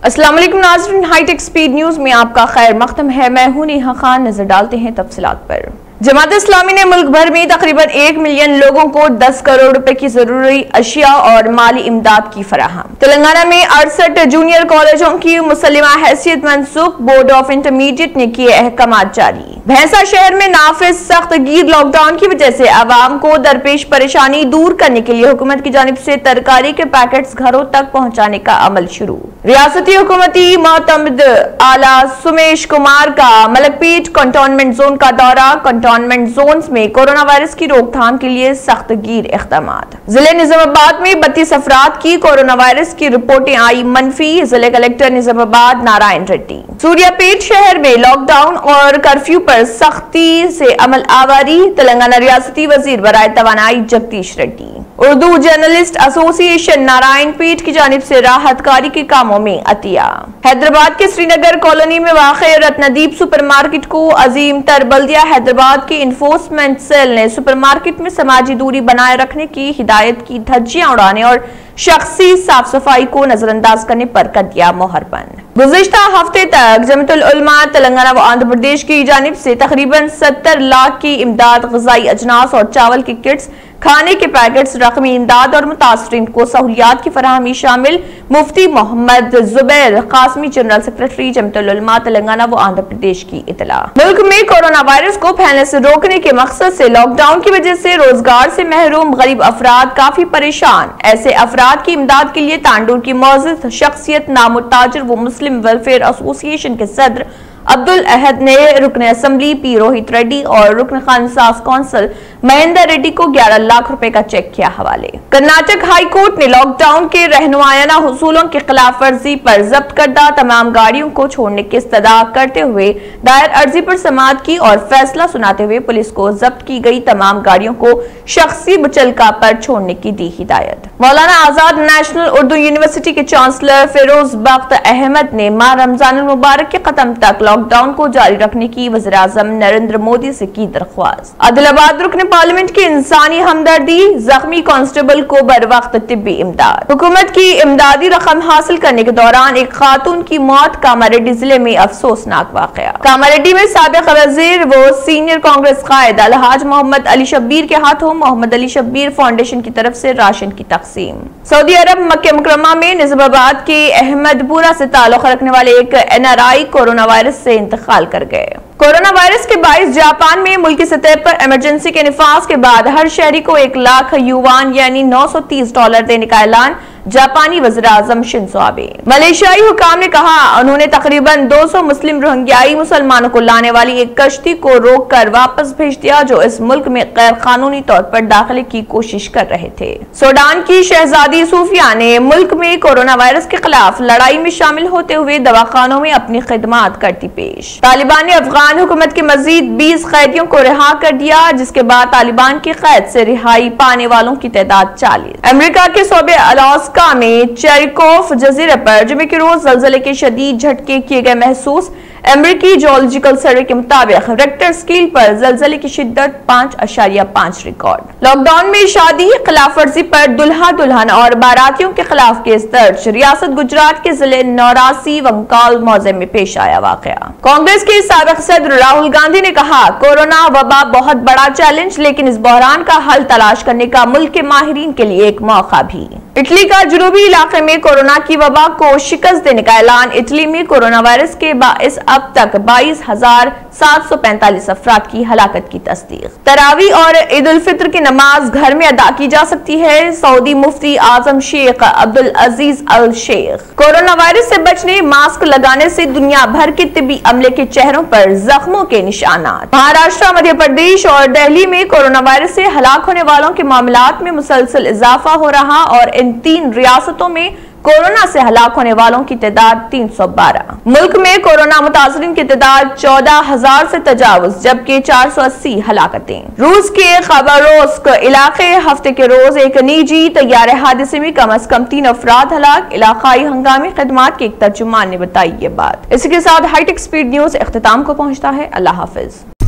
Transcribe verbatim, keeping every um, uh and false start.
السلام علیکم ناظرین، ہائی ٹیک سپیڈ نیوز میں آپ کا خیر مقدم ہے۔ میں ہوں نیہا خان۔ نظر ڈالتے ہیں تفصیلات پر۔ جماعت اسلامی نے ملک بھر میں تقریباً ایک ملین لوگوں کو دس کروڑ روپے کی ضروری اشیاء اور مالی امداد کی فراہم۔ تلنگانہ میں اڑسٹھ جونیئر کالجوں کی مسلمہ حیثیت منسوخ، بورڈ آف انٹرمیڈیٹ نے کیے احکامات جاری۔ بھینسا شہر میں نافذ سخت گیر لاک ڈاؤن کی وجہ سے عوام کو درپیش پریشانی دور کرنے کے لیے حکومت کی جانب سے ترکاری کے پیکٹس گھروں تک پہنچانے کا عمل شروع۔ ریاستی حکومتی معتمد اعلیٰ سمیش کمار کا ملک پیٹ کنٹونمنٹ زون کا دورہ۔ کنٹونمنٹ زونز میں کورونا وائرس کی روک تھام کے لیے سخت گیر اقدامات۔ ضلع نظام آباد میں بتیس افراد کی کورونا وائرس کی رپورٹیں آئی منفی۔ ضلع کلکٹر نظام آباد نارائن ریڈی۔ سوریا پیٹ شہر میں لاک ڈاؤن اور کرفیو پر سختی سے عمل آوری۔ تلنگانہ ریاستی وزیر برائے توانائی جگدیش ریڈی۔ اردو جرنلسٹ ایسوسی ایشن نارائن پیٹ کی جانب سے راحت کاری کے کاموں میں عطیہ۔ حیدرآباد کے سری نگر کالونی میں واقع رتندیپ سپر مارکیٹ کو عظیم تر بلدیہ حیدرآباد کے انفورسمنٹ سیل نے سپر مارکیٹ میں سماجی دوری بنائے رکھنے کی ہدایت کی دھجیاں اڑانے اور شخصی صاف صفائی کو نظر انداز کرنے پر کر دیا مہر بند۔ گزشتہ ہفتے تک جمعیت العلماء تلنگانہ و آندھرا پردیش کی جانب سے تقریباً ستر لاکھ کی امداد، غذائی اجناس اور چاول کی کٹس، کھانے کے پیکٹس، رقمی امداد اور متاثرین کو سہولیات کی فراہمی شامل۔ مفتی محمد زبیر قاسمی جنرل سیکرٹری جمعیت العلماء تلنگانہ و آندھرا پردیش کی اطلاع۔ ملک میں کورونا وائرس کو پھیلنے سے روکنے کے مقصد سے لاک ڈاؤن کی وجہ سے روزگار سے محروم غریب افراد کافی پریشان۔ ایسے افراد کی امداد کے لیے تانڈور کی معزز شخصیت نامور تاجر و مسلم ویلفیئر ایسوسی ایشن کے صدر عبدالاحد نے رکن اسمبلی پی روہت ریڈی اور رکن خانصاص کونسل مہندر ریڈی کو گیارہ لاکھ روپے کا چیک کیا حوالے۔ کرناٹک ہائی کورٹ نے لاک ڈاؤن کے رہنمایانہ حصولوں کی خلاف ورزی پر ضبط کردہ تمام گاڑیوں کو چھوڑنے کی استدعا کرتے ہوئے دائر عرضی پر سماعت کی اور فیصلہ سناتے ہوئے پولیس کو ضبط کی گئی تمام گاڑیوں کو شخصی مچلکہ پر چھوڑنے کی دی ہدایت۔ مولانا آزاد نیشنل اردو یونیورسٹی کے چانسلر فیروز بخت احمد نے ماہ رمضان المبارک کے ختم تک لاک ڈاؤن کو جاری رکھنے کی وزیر اعظم نریندر مودی سے کی درخواست۔ عادل آباد رکن پارلیمنٹ کی انسانی ہمدردی، زخمی کانسٹیبل کو بر وقت طبی امداد۔ حکومت کی امدادی رقم حاصل کرنے کے دوران ایک خاتون کی موت، کاماریڈی ضلع میں افسوسناک واقعہ۔ کاماریڈی میں سابق وزیر و سینئر کانگریس قائد الحاج محمد علی شبیر کے ہاتھوں محمد علی شبیر فاؤنڈیشن کی طرف سے راشن کی تقسیم۔ سعودی عرب مکہ مکرمہ میں نظام آباد کے احمد پورہ سے تعلق رکھنے والے ایک N R I corona virus سے انتقال کر گئے۔ کورونا وائرس کے باعث جاپان میں ملکی سطح پر ایمرجنسی کے نفاذ کے بعد ہر شہری کو ایک لاکھ یوان یعنی نو سو تیس ڈالر دینے کا اعلان جاپانی وزیر اعظم شنزو آبے۔ ملیشیائی حکام نے کہا انہوں نے تقریباً دو سو مسلم روہنگیائی مسلمانوں کو لانے والی ایک کشتی کو روک کر واپس بھیج دیا جو اس ملک میں غیر قانونی طور پر داخلے کی کوشش کر رہے تھے۔ سوڈان کی شہزادی صوفیہ نے ملک میں کورونا وائرس کے خلاف لڑائی میں شامل ہوتے ہوئے دواخانوں میں اپنی خدمات کرتی پیش۔ طالبان نے افغان حکومت کے مزید بیس قیدیوں کو رہا کر دیا جس کے بعد طالبان کی قید سے رہائی پانے والوں کی تعداد چالیس۔ امریکہ کے صوبے الاسکا میں چیریکوف جزیرے پر جمعے کے روز زلزلے کے شدید جھٹکے کیے گئے محسوس۔ امریکی جیولوجیکل سروے کے مطابق ریکٹر اسکیل پر زلزلے کی شدت پانچ اشاریہ پانچ ریکارڈ۔ لاک ڈاؤن میں شادی خلاف ورزی پر دلہا دلہن اور باراتیوں کے خلاف کیس درج۔ ریاست گجرات کے ضلع نوراسی ونکال موضع میں پیش آیا واقعہ۔ کانگریس کے سابق صدر راہل گاندھی نے کہا کورونا وبا بہت بڑا چیلنج لیکن اس بحران کا حل تلاش کرنے کا ملک کے ماہرین کے لیے ایک موقع بھی۔ اٹلی کا جنوبی علاقے میں کورونا کی وبا کو شکست دینے کا اعلان۔ اٹلی میں کورونا وائرس کے باعث اب تک بائیس ہزار سات سو پینتالیس افراد کی ہلاکت کی تصدیق۔ تراویح اور عید الفطر کی نماز گھر میں ادا کی جا سکتی ہے۔ سعودی مفتی اعظم شیخ عبدالعزیز ال شیخ۔ کورونا وائرس سے بچنے ماسک لگانے سے دنیا بھر کے طبی عملے کے چہروں پر زخموں کے نشانات۔ مہاراشٹر، مدھیہ پردیش اور دہلی میں کورونا وائرس سے ہلاک ہونے والوں کے معاملات میں مسلسل اضافہ ہو رہا اور ان تین ریاستوں میں کورونا سے ہلاک ہونے والوں کی تعداد تین سو بارہ۔ ملک میں کورونا متاثرین کی تعداد چودہ ہزار سے تجاوز جبکہ چار سو اسی ہلاکتیں۔ روس کے خبروسک علاقے ہفتے کے روز ایک نجی طیارے حادثے میں کم از کم تین افراد ہلاک۔ علاقائی ہنگامی خدمات کے ایک ترجمان نے بتائی یہ بات۔ اسی کے ساتھ ہائی ٹیک سپیڈ نیوز اختتام کو پہنچتا ہے۔ اللہ حافظ۔